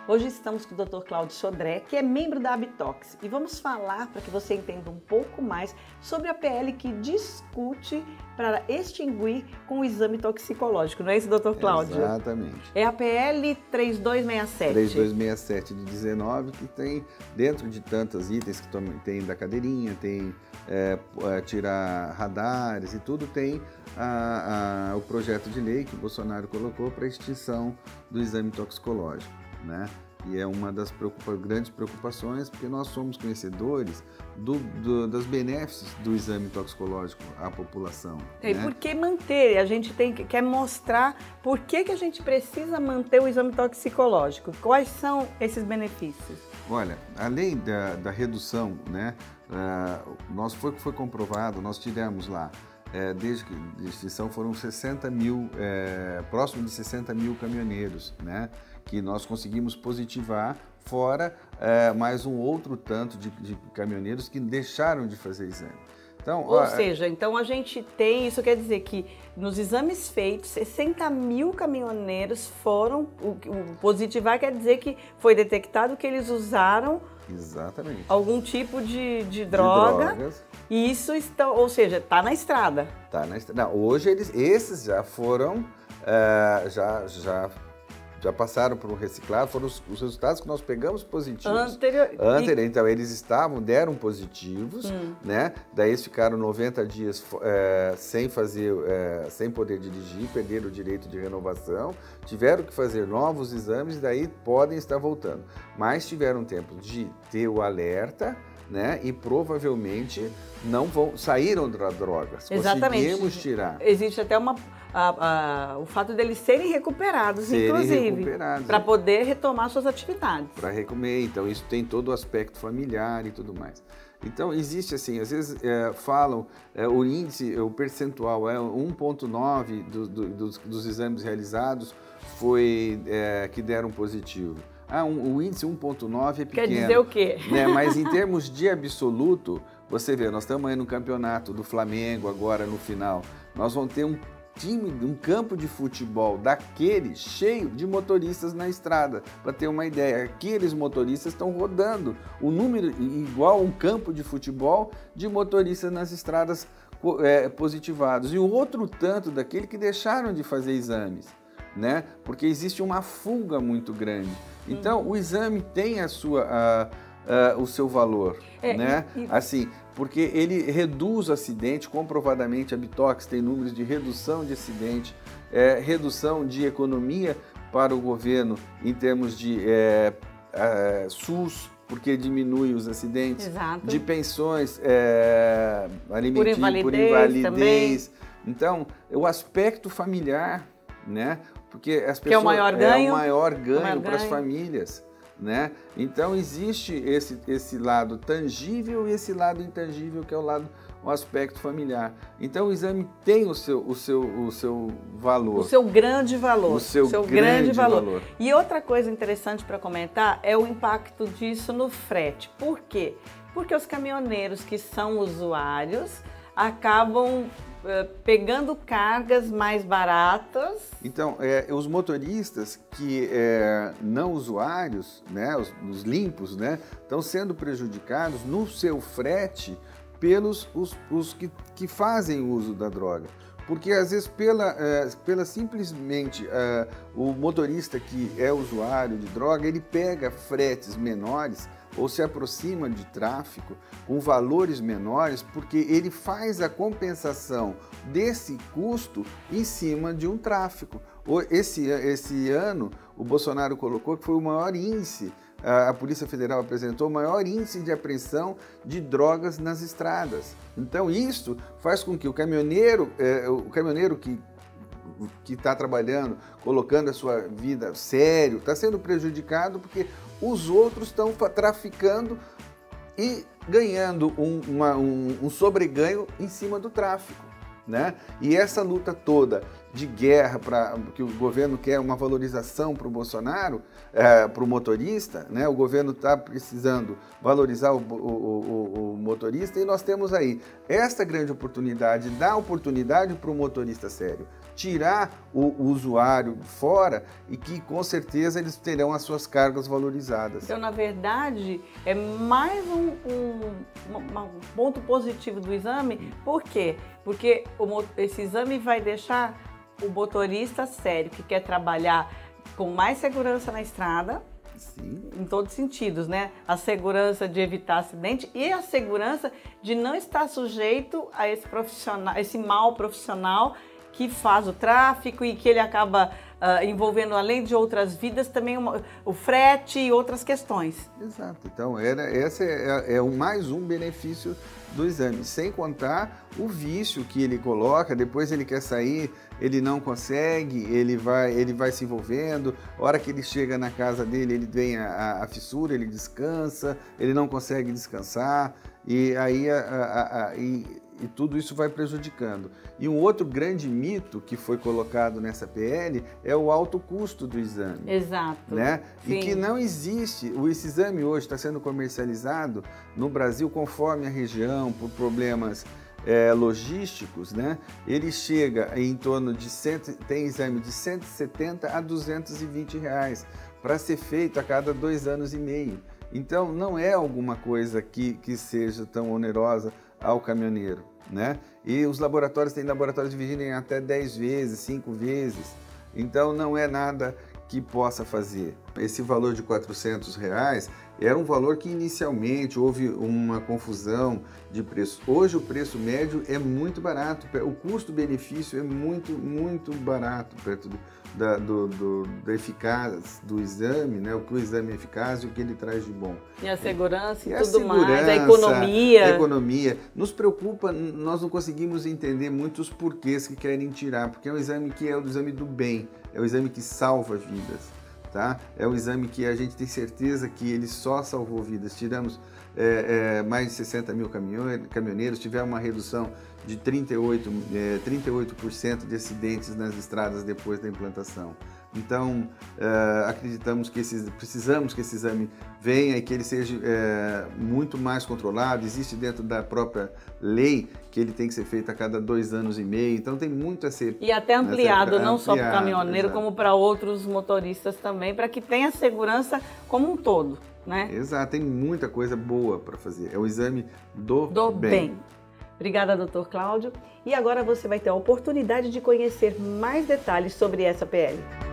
Hoje estamos com o Dr. Cláudio Sodré, que é membro da Habitox, e vamos falar para que você entenda um pouco mais sobre a PL que discute para extinguir com o exame toxicológico, não é isso, Dr. Cláudio? Exatamente. É a PL 3267. 3267 de 19, que tem, dentro de tantos itens que tem da cadeirinha, tem tirar radares e tudo, tem o projeto de lei que o Bolsonaro colocou para extinção do exame toxicológico, né? E é uma das grandes preocupações, porque nós somos conhecedores dos benefícios do exame toxicológico à população. E né? por que manter? A gente quer mostrar por que a gente precisa manter o exame toxicológico. Quais são esses benefícios? Olha, além da redução, né, foi comprovado, nós tivemos lá, desde que a extinção foram 60 mil, próximo de 60 mil caminhoneiros, né, que nós conseguimos positivar, fora mais um outro tanto de caminhoneiros que deixaram de fazer exame. Então, ou seja, então a gente tem, isso quer dizer que nos exames feitos, 60 mil caminhoneiros foram, o positivar quer dizer que foi detectado que eles usaram exatamente algum tipo de droga. E isso está, ou seja, está na estrada. Está na estrada. Hoje esses já foram, já passaram por um reciclado, foram os resultados que nós pegamos positivos. Então eles deram positivos, né? Daí eles ficaram 90 dias sem poder dirigir, perderam o direito de renovação, tiveram que fazer novos exames, daí podem estar voltando. Mas tiveram tempo de ter o alerta, né? E provavelmente saíram das drogas. Exatamente. Conseguimos tirar. Existe até o fato deles serem recuperados, inclusive, para poder retomar suas atividades. Para recomer, então isso tem todo o aspecto familiar e tudo mais. Então existe assim, às vezes falam, o índice, o percentual 1,9 dos exames realizados que deram positivo. O índice 1,9 é pequeno. Quer dizer o quê? Né? Mas em termos de absoluto, você vê, nós estamos aí no campeonato do Flamengo agora no final, nós vamos ter um campo de futebol daquele cheio de motoristas na estrada. Para ter uma ideia, aqueles motoristas estão rodando o número igual a um campo de futebol de motoristas nas estradas positivados. E o outro tanto daquele que deixaram de fazer exames, né? Porque existe uma fuga muito grande. Então, o exame tem o seu valor, né? Assim, porque ele reduz acidente, comprovadamente a Habitox tem números de redução de acidente, redução de economia para o governo em termos de SUS, porque diminui os acidentes, exato, de pensões alimentícias, por invalidez. Então, o aspecto familiar, né? Porque as pessoas, que é o maior ganho para as famílias, né? Então existe esse lado tangível e esse lado intangível, que é o aspecto familiar. Então o exame tem o seu valor. O seu grande valor. O seu grande valor. E outra coisa interessante para comentar é o impacto disso no frete. Por quê? Porque os caminhoneiros que são usuários acabam pegando cargas mais baratas. Então, os motoristas que não usuários, né, os limpos, né, estão sendo prejudicados no seu frete pelos os que fazem uso da droga. Porque, às vezes, pela simplesmente o motorista que é usuário de droga, ele pega fretes menores ou se aproxima de tráfico com valores menores, porque ele faz a compensação desse custo em cima de um tráfico. Esse ano, o Bolsonaro colocou que foi o maior índice, a Polícia Federal apresentou o maior índice de apreensão de drogas nas estradas. Então isso faz com que o caminhoneiro que está trabalhando, colocando a sua vida sério, está sendo prejudicado porque os outros estão traficando e ganhando um sobreganho em cima do tráfico, né? E essa luta toda de guerra, que o governo quer uma valorização para o Bolsonaro, para o motorista, né? O governo está precisando valorizar o motorista e nós temos aí esta grande oportunidade, dar oportunidade para o motorista sério, tirar o usuário fora e que com certeza eles terão as suas cargas valorizadas. Então, na verdade, é mais um ponto positivo do exame. Por quê? Porque esse exame vai deixar o motorista sério, que quer trabalhar com mais segurança na estrada, sim, em todos os sentidos, né? A segurança de evitar acidente e a segurança de não estar sujeito a esse mal profissional que faz o tráfico e que ele acaba envolvendo, além de outras vidas, também o frete e outras questões. Exato. Então, esse é mais um benefício do exame, sem contar o vício que ele coloca, depois ele quer sair, ele não consegue, ele vai se envolvendo, a hora que ele chega na casa dele, ele vem a fissura, ele descansa, ele não consegue descansar, e aí e tudo isso vai prejudicando. E um outro grande mito que foi colocado nessa PL é o alto custo do exame. Exato. Né? Sim. E que não existe, esse exame hoje está sendo comercializado no Brasil conforme a região, por problemas logísticos, né? Ele chega em torno de tem exame de 170 a 220 reais para ser feito a cada 2 anos e meio. Então não é alguma coisa que seja tão onerosa ao caminhoneiro, né? E os laboratórios, tem laboratórios divididos em até 10 vezes, 5 vezes, então não é nada que possa fazer. Esse valor de R$400 era um valor que inicialmente houve uma confusão de preço. Hoje o preço médio é muito barato, o custo-benefício é muito barato perto da eficácia do exame, né? O que o exame é eficaz e o que ele traz de bom. E a segurança e tudo mais, a economia. A economia. Nos preocupa, nós não conseguimos entender muitos porquês que querem tirar, porque é um exame que é o exame do bem, é o exame que salva vidas. Tá? É um exame que a gente tem certeza que ele só salvou vidas. Tiramos mais de 60 mil caminhoneiros, tivemos uma redução de 38% de acidentes nas estradas depois da implantação. Então, acreditamos que precisamos que esse exame venha e que ele seja muito mais controlado. Existe dentro da própria lei que ele tem que ser feito a cada 2 anos e meio. Então, tem muito a ser... E até ampliado, não só para o caminhoneiro, como para outros motoristas também, para que tenha segurança como um todo, né? Exato, tem muita coisa boa para fazer. É o exame do bem. Obrigada, Dr. Cláudio. E agora você vai ter a oportunidade de conhecer mais detalhes sobre essa PL.